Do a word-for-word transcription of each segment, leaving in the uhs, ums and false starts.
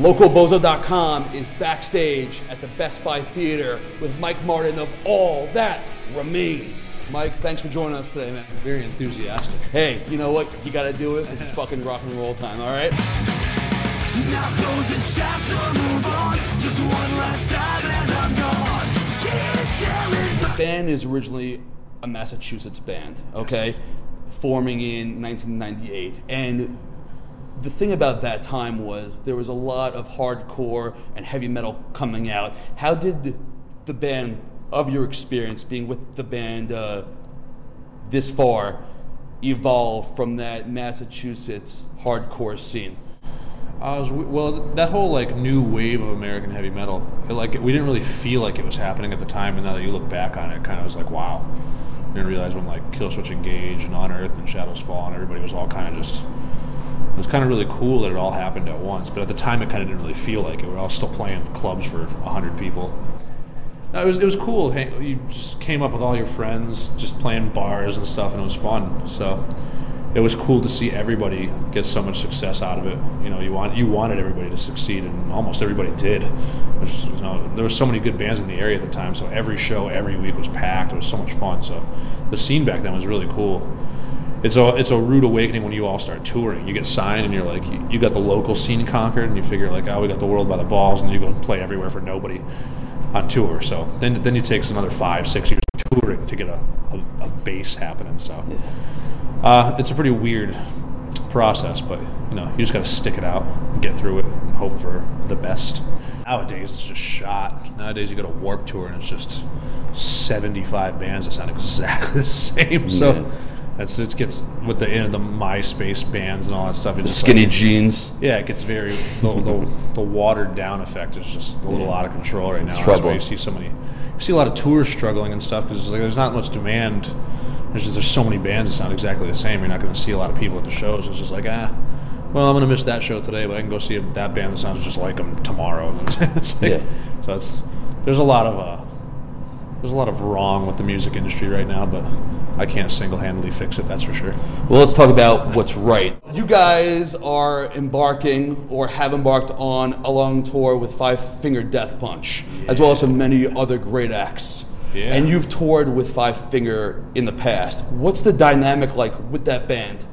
local bozo dot com is backstage at the Best Buy Theater with Mike Martin of All That Remains. Mike, thanks for joining us today, man. Very enthusiastic. Hey, you know what? You gotta do it. This is fucking rock and roll time, all right? Now close the chapter, move on. Just one last time and I'm gone. Can't tell it. The band is originally a Massachusetts band, okay? Yes. Forming in nineteen ninety-eight. And the thing about that time was there was a lot of hardcore and heavy metal coming out. How did the, the band, of your experience being with the band uh, this far, evolve from that Massachusetts hardcore scene? Uh, was, well, that whole like new wave of American heavy metal, it, like we didn't really feel like it was happening at the time, and now that you look back on it, it kind of was like, wow. You didn't realize when like Killswitch Engage and Unearth and Shadows Fall and everybody was all kind of just. It was kind of really cool that it all happened at once, but at the time it kind of didn't really feel like it. We were all still playing clubs for a hundred people. No, it was it was cool. Hey, you just came up with all your friends, just playing bars and stuff, and it was fun. So it was cool to see everybody get so much success out of it. You know, you want you wanted everybody to succeed, and almost everybody did. Which, you know, there were so many good bands in the area at the time, so every show every week was packed. It was so much fun. So the scene back then was really cool. It's a it's a rude awakening when you all start touring. You get signed, and you're like, you, you got the local scene conquered, and you figure like, oh, we got the world by the balls, and you go and play everywhere for nobody on tour. So then then it takes another five, six years of touring to get a, a, a base happening. So Yeah. uh, it's a pretty weird process, but you know, you just got to stick it out, get through it, and hope for the best. Nowadays it's just shot. Nowadays you go to Warped Tour and it's just seventy-five bands that sound exactly the same. So Yeah. That's, it gets with the end of the MySpace bands and all that stuff. It The just skinny like, jeans. yeah, it gets very the, the, the watered down effect is just a little Yeah. out of control right now. It's That's trouble. why you see so many, you see a lot of tours struggling and stuff because like, there's not much demand. There's just there's so many bands that sound exactly the same. You're not going to see a lot of people at the shows. It's just like ah, well, I'm going to miss that show today, but I can go see that band that sounds just like them tomorrow. It's like, Yeah. So it's there's a lot of uh, there's a lot of wrong with the music industry right now, but I can't single-handedly fix it, that's for sure. Well, let's talk about what's right. You guys are embarking or have embarked on a long tour with Five Finger Death Punch, Yeah. as well as some many other great acts. Yeah. And you've toured with Five Finger in the past. What's the dynamic like with that band?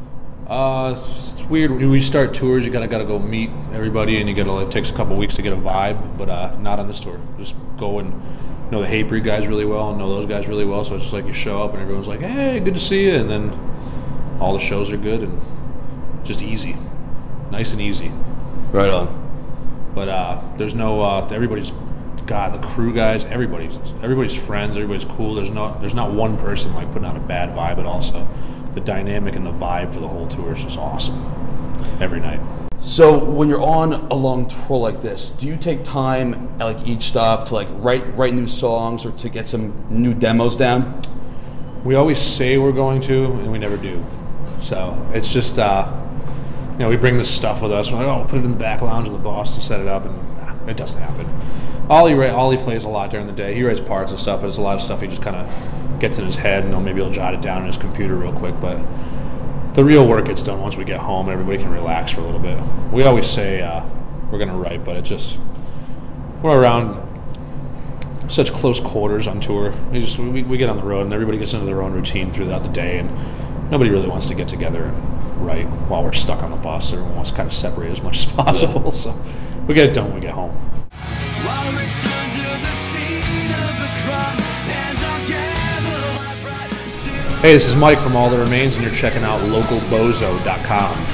Uh, it's weird. When you start tours, you gotta gotta go meet everybody, and you gotta. It takes a couple weeks to get a vibe, but uh, not on this tour. Just go and know the Hatebreed guys really well, and know those guys really well. So it's just like you show up, and everyone's like, "Hey, good to see you," and then all the shows are good and just easy, nice and easy. Right on. But uh, there's no uh, everybody's. God, the crew guys, everybody's everybody's friends, everybody's cool. There's not there's not one person like putting out a bad vibe at all. So the dynamic and the vibe for the whole tour is just awesome every night. So when you're on a long tour like this, do you take time at like each stop to like write write new songs or to get some new demos down? We always say we're going to, and we never do. So it's just uh, you know, we bring this stuff with us. We're like, oh, we'll put it in the back lounge of the boss and set it up, and nah, it doesn't happen. Ollie, Ollie plays a lot during the day. He writes parts and stuff, but it's a lot of stuff he just kind of gets in his head, and maybe he'll jot it down in his computer real quick. But the real work gets done once we get home, and everybody can relax for a little bit. We always say uh, we're going to write, but it just we're around such close quarters on tour. We just we, we get on the road, and everybody gets into their own routine throughout the day, and nobody really wants to get together and write while we're stuck on the bus. Everyone wants to kind of separate as much as possible. Yeah. So we get it done when we get home. Hey, this is Mike from All That Remains, and you're checking out local bozo dot com.